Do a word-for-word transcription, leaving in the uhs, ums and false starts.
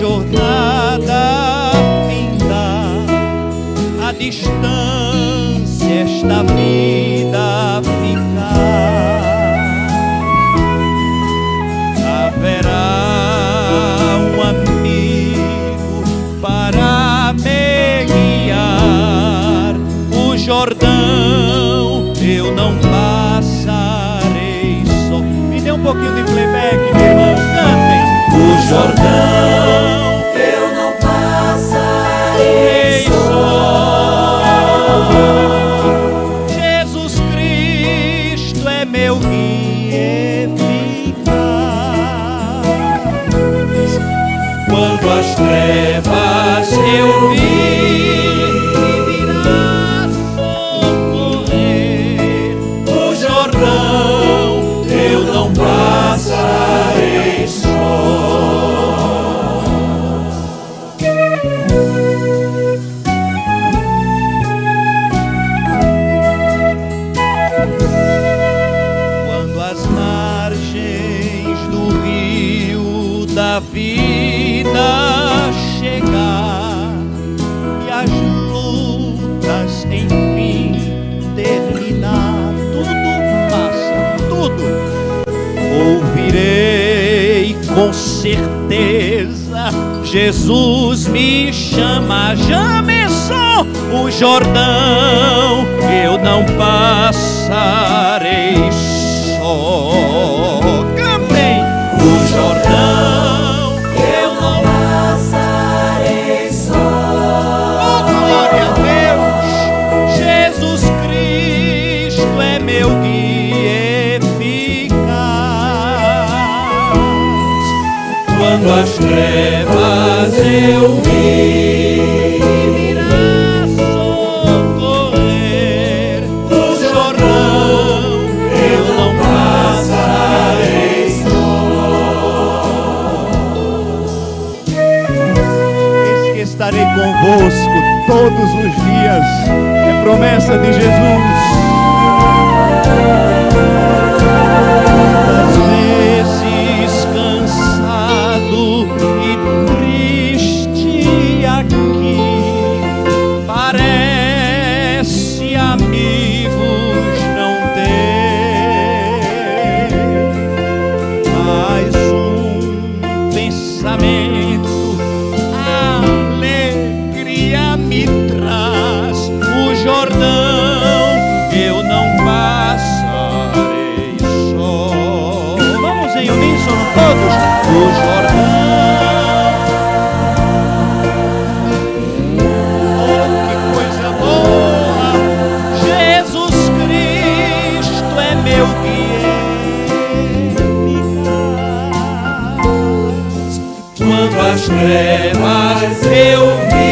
jornada finda, a distância esta vida ficar, haverá um amigo para me guiar. O Jordão eu não passarei só. Me dê um pouquinho de playback, meu irmão, cantem. O Jordão eu não passarei só. Jesus Cristo é meu guia eficaz. Quando as trevas eu vi, virá socorrer. O Jordão eu não passarei só. Quando as margens do rio da vida chegar e as lutas enfim terminar, tudo passa, tudo ouvirei com certeza. Jesus me chama, chame só. O Jordão eu não passarei só. Cantem. O Jordão Eu não passarei só. oh, glória a Deus. Jesus Cristo é meu guia eficaz. Quando as trevas eu vi, virá socorrer. O Jordão eu não passarei só. Eis que estarei convosco todos os dias. É promessa de Jesus. Às vezes cansado e triste aqui, parece amigos não ter, mas um pensamento alegria me traz. O Jordão eu não passarei só. Vamos em uníssono todos. O Jordão, oh, que coisa boa. Jesus Cristo é meu guia eficaz. Quando as trevas eu vi,